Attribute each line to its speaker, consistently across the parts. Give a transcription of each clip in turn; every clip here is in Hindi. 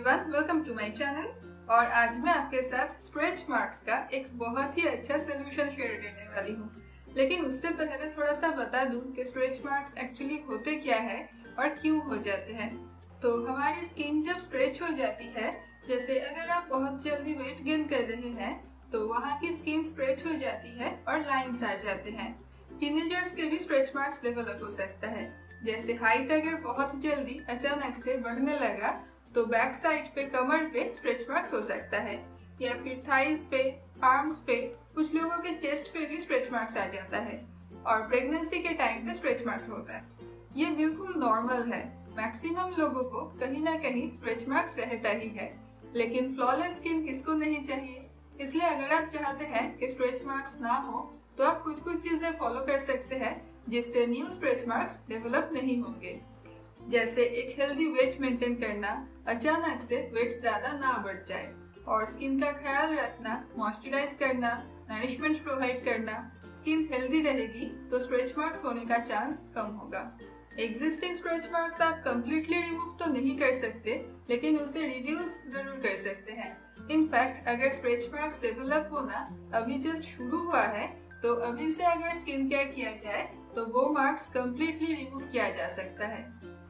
Speaker 1: Everyone, welcome to my channel. और आज मैं आपके साथ स्ट्रेच मार्क्स का एक बहुत ही अच्छा सोल्यूशन शेयर करने वाली हूँ। लेकिन उससे पहले थोड़ा सा बता दूं कि स्ट्रेच मार्क्स एक्चुअली होते क्या है और क्यों हो जाते हैं। तो हमारी स्किन जब स्ट्रेच हो जाती है, जैसे अगर आप बहुत जल्दी वेट गेन कर रहे हैं तो वहाँ की स्किन स्ट्रेच हो जाती है और लाइंस आ जाते हैं। टीनेजर्स के भी स्ट्रेच मार्क्स डेवलप हो सकता है। जैसे हाइट अगर बहुत जल्दी अचानक से बढ़ने लगा तो बैक साइड पे कमर पे स्ट्रेच मार्क्स हो सकता है, या फिर थाइज पे, आर्म्स पे, कुछ लोगों के चेस्ट पे भी स्ट्रेच मार्क्स आ जाता है। और प्रेगनेंसी के टाइम पे स्ट्रेच मार्क्स होता है। ये बिल्कुल नॉर्मल है। मैक्सिमम लोगों को कहीं ना कहीं स्ट्रेच मार्क्स रहता ही है। लेकिन फ्लॉलेस स्किन किसको नहीं चाहिए? इसलिए अगर आप चाहते हैं कि स्ट्रेच मार्क्स ना हो तो आप कुछ चीजें फॉलो कर सकते हैं जिससे न्यू स्ट्रेच मार्क्स डेवलप नहीं होंगे। जैसे एक हेल्दी वेट मेंटेन करना, अचानक से वेट ज्यादा ना बढ़ जाए, और स्किन का ख्याल रखना, मॉइस्चराइज करना, नरिशमेंट प्रोवाइड करना। स्किन हेल्दी रहेगी तो स्ट्रेच मार्क्स होने का चांस कम होगा। एग्जिस्टिंग स्ट्रेच मार्क्स आप कम्प्लीटली रिमूव तो नहीं कर सकते, लेकिन उसे रिड्यूस जरूर कर सकते हैं। इनफैक्ट अगर स्ट्रेच मार्क्स डेवलप होना अभी जस्ट शुरू हुआ है तो अभी से अगर स्किन केयर किया जाए तो वो मार्क्स कम्प्लीटली रिमूव किया जा सकता है।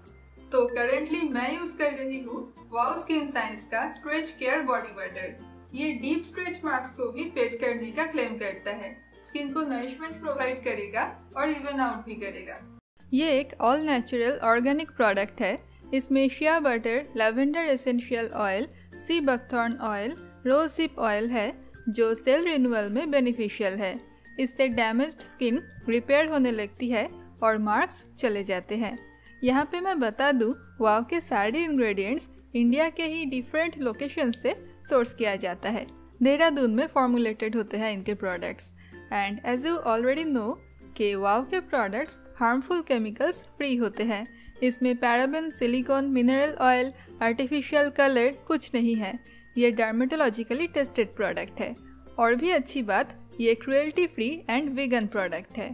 Speaker 1: तो करेंटली मैं यूज कर रही हूँ वाओ स्किन साइंस का स्ट्रेच केयर बॉडी बटर। ये डीप स्ट्रेच मार्क्स को भी फेड करने का क्लेम करता है, स्किन को नरिशमेंट प्रोवाइड करेगा और इवन आउट भी करेगा। ये एक ऑल नेचुरल ऑर्गेनिक प्रोडक्ट है। इसमें shea butter, lavender essential oil, sea buckthorn oil, rose hip oil है जो सेल रिन्यूअल में बेनिफिशियल है। इससे डैमेज्ड स्किन रिपेयर होने लगती है और मार्क्स चले जाते हैं। यहाँ पे मैं बता दूँ, वाव के सारे इंग्रेडिएंट्स इंडिया के ही डिफरेंट लोकेशन से सोर्स किया जाता है। देहरादून में फॉर्मुलेटेड होते हैं इनके products. And as you already know कि वाव के प्रोडक्ट्स हार्मफुल केमिकल्स फ्री होते हैं। इसमें paraben, silicone, mineral oil, artificial colour कुछ नहीं है। ये डर्मेटोलॉजिकली टेस्टेड प्रोडक्ट है। और भी अच्छी बात, ये cruelty free and vegan product है।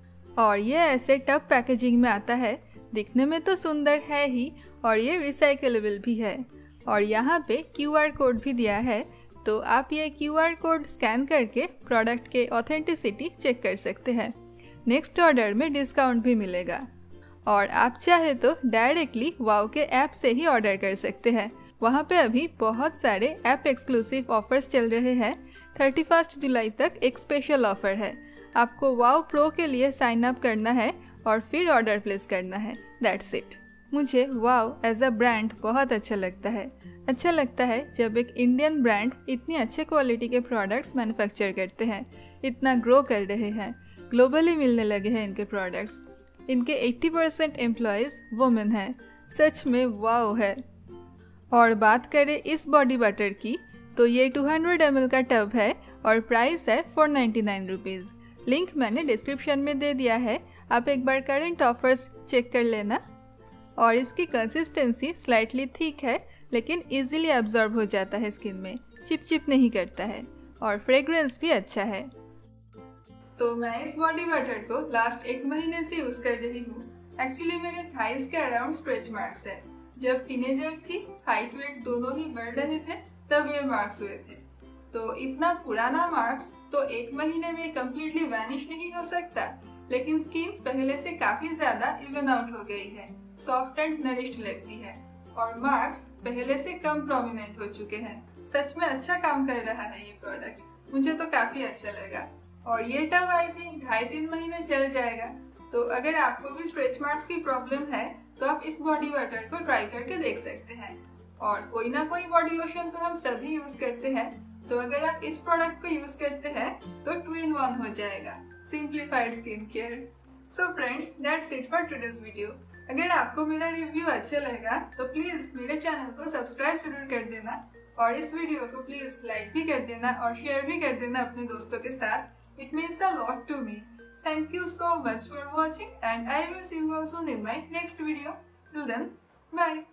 Speaker 1: और ये ऐसे टफ पैकेजिंग में आता है। दिखने में तो सुंदर है ही, और ये रिसाइकलेबल भी है। और यहाँ पे QR कोड भी दिया है, तो आप ये QR कोड स्कैन करके प्रोडक्ट के ऑथेंटिसिटी चेक कर सकते हैं। नेक्स्ट ऑर्डर में डिस्काउंट भी मिलेगा। और आप चाहे तो डायरेक्टली वाव के ऐप से ही ऑर्डर कर सकते हैं। वहाँ पे अभी बहुत सारे ऐप एक्सक्लूसिव ऑफर्स चल रहे हैं। 31 जुलाई तक एक स्पेशल ऑफर है। आपको वाव प्रो के लिए साइन अप करना है और फिर ऑर्डर प्लेस करना है। That's it. मुझे वाव एज अ ब्रांड बहुत अच्छा लगता है। अच्छा लगता है जब एक इंडियन ब्रांड इतनी अच्छे क्वालिटी के प्रोडक्ट्स मैन्युफैक्चर करते हैं, इतना ग्रो कर रहे हैं, ग्लोबली मिलने लगे हैं इनके प्रोडक्ट्स। इनके 80% एम्प्लॉयज़ वुमेन हैं। सच में वाव है। और बात करें इस बॉडी बटर की, तो ये 200 ml का टब है और प्राइस है 499 रुपीज़। लिंक मैंने डिस्क्रिप्शन में दे दिया है, आप एक बार करंट ऑफर्स चेक कर लेना। और इसकी कंसिस्टेंसी स्लाइटली थिक है, लेकिन इजीली एब्जॉर्ब हो जाता है स्किन में, चिप नहीं करता है, और फ्रेग्रेंस भी अच्छा है। तो मैं इस बॉडी बटर को लास्ट 1 महीने से यूज कर रही हूँ। एक्चुअली मेरे थाइज के अराउंड स्ट्रेच मार्क्स है। जब टीनेजर थी, हाइट वेट दोनों ही बढ़ रहे थे, तब ये मार्क्स हुए थे। तो इतना पुराना मार्क्स तो 1 महीने में कम्प्लीटली वैनिश नहीं हो सकता, लेकिन स्किन पहले से काफी ज्यादा इवन आउट हो गई है, सॉफ्ट एंड नरिश्ड लगती है, और मार्क्स पहले से कम प्रोमिनेंट हो चुके हैं। सच में अच्छा काम कर रहा है ये प्रोडक्ट। मुझे तो काफी अच्छा लगा। और ये टब आई थिंक 2.5-3 महीने चल जाएगा। तो अगर आपको भी स्ट्रेच मार्क्स की प्रॉब्लम है तो आप इस बॉडी बटर को ट्राई करके देख सकते हैं। और कोई ना कोई बॉडी लोशन तो हम सभी यूज करते हैं, तो अगर आप इस प्रोडक्ट को यूज करते हैं तो 2-in-1 हो जाएगा, simplified skin care. So friends, that's it for today's video. अगर आपको मेरा रिव्यू अच्छा लगा तो प्लीज मेरे चैनल को सब्सक्राइब जरूर कर देना, और इस वीडियो को प्लीज लाइक भी कर देना और शेयर भी कर देना अपने दोस्तों के साथ। It means a lot to me. Thank you so much for watching, and I will see you all soon in my next video. Till then, bye.